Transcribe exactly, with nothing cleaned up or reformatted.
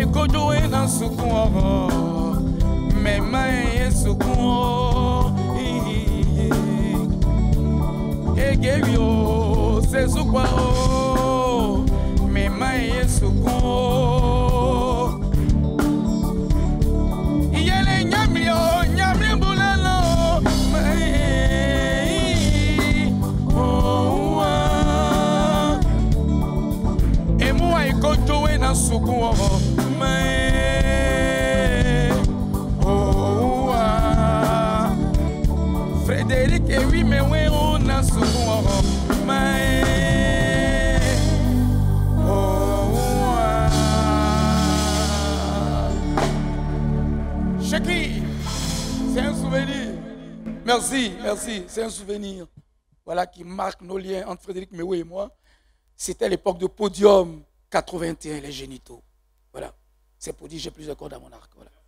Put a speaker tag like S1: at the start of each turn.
S1: kojo ena sukuo me mai sukuo egevio se sukuo me mai sukuo yele nyamio nyamio bulalo mai oh e moi kojo ena sukuo mais oh ah Frédéric et oui mais oui on a souvent mais oh ah Chaki, c'est un souvenir. Merci, merci, c'est un souvenir. Voilà qui marque nos liens entre Frédéric Mewé et moi. C'était l'époque de Podium quatre-vingt-un, les génitaux. Voilà. C'est pour dire que j'ai plusieurs cordes à mon arc. Voilà.